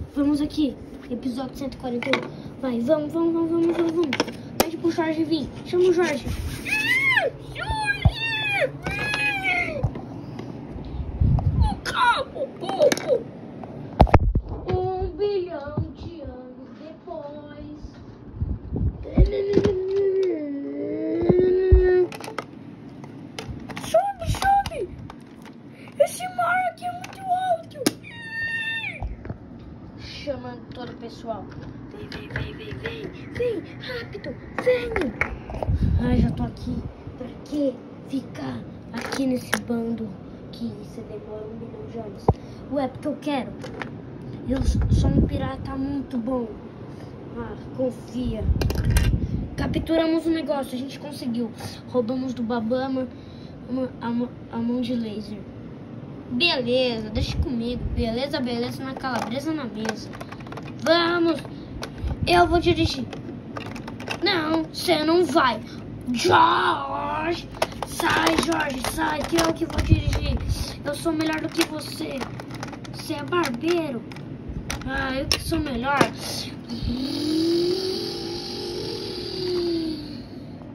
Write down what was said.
Vamos aqui. Episódio 141. Vai, vamos. Pede pro Jorge vir. Chama o Jorge. Um bilhão de anos depois. Sobe! Esse mar aqui é muito alto. Chamando todo o pessoal. Vem, rápido, vem. Ai, já tô aqui. Pra que ficar aqui nesse bando que você demora 1 milhão de anos? Ué, porque eu quero. Eu sou um pirata muito bom. Ah, confia. Capturamos o negócio, a gente conseguiu. Roubamos do Babama a mão de laser. Beleza, deixa comigo. Beleza, na calabresa na mesa. Vamos. Eu vou dirigir. Não, você não vai. Jorge, sai, que eu que vou dirigir. Eu sou melhor do que você. Você é barbeiro. Ah, eu que sou melhor.